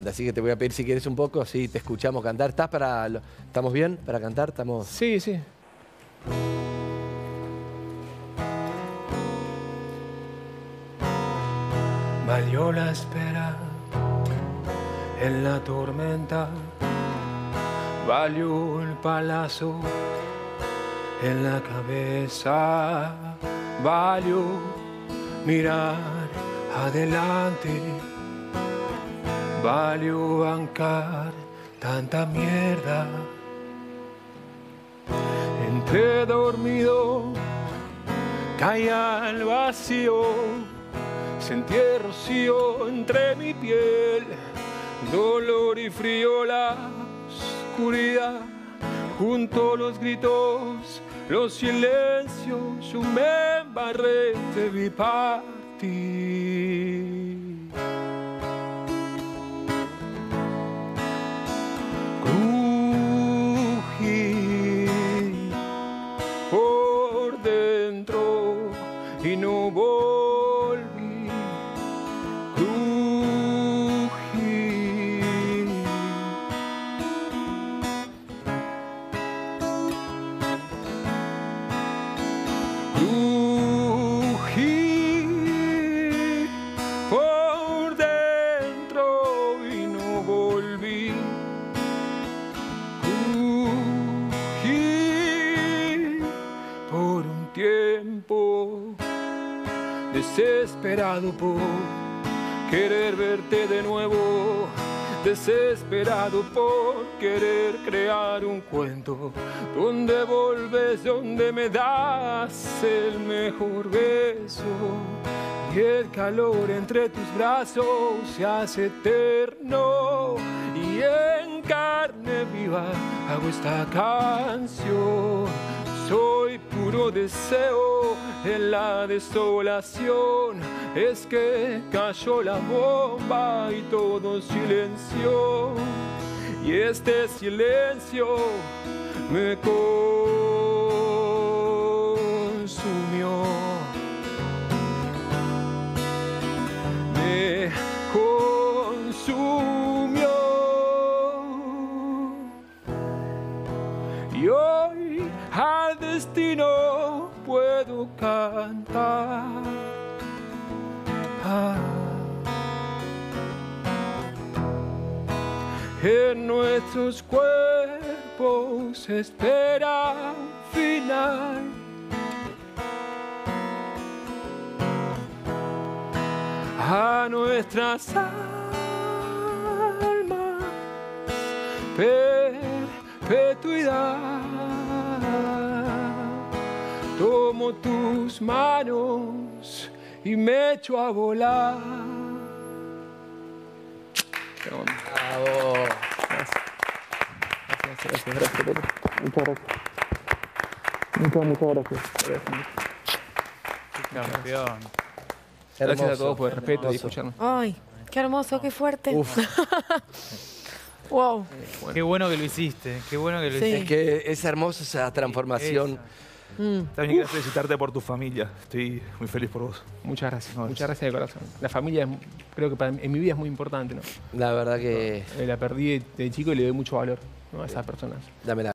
Así que te voy a pedir si quieres un poco, si te escuchamos cantar. ¿Estamos bien para cantar? ¿Estamos? Sí, sí. Valió la espera en la tormenta, valió el palazo en la cabeza, valió mirar adelante, valió bancar tanta mierda. Entré dormido, caí al vacío, sentí el rocío entre mi piel, dolor y frío, la oscuridad, junto a los gritos, los silencios, yo me embarré, te vi partir. Crují por dentro y no volví. Crují. Crují por dentro y no volví. Crují por un tiempo, desesperado por querer verte de nuevo, desesperado por querer crear un cuento donde volves, donde me das el mejor beso y el calor entre tus brazos se hace eterno y en carne viva hago esta canción. Soy puro deseo en la desolación, es que cayó la bomba y todo silenció, y este silencio me consumió, me consumió, y hoy al destino puedo cantar. En nuestros cuerpos espera un final. A nuestras almas perpetuidad. Tomo tus manos y me echo a volar. Bravo. Gracias. Muchas gracias. Muchas gracias. Campeón. Gracias a todos por el respeto y Hermoso. escucharnos. Ay, qué hermoso, qué fuerte. Uf. Wow. Qué bueno que lo hiciste, qué bueno que lo Sí. hiciste. Es que es hermosa esa transformación. También quiero felicitarte por tu familia. Estoy muy feliz por vos. Muchas gracias de corazón. La familia creo que en mi vida es muy importante, ¿no? La verdad que... La perdí de chico y le doy mucho valor, ¿no? A esas personas. Dámela.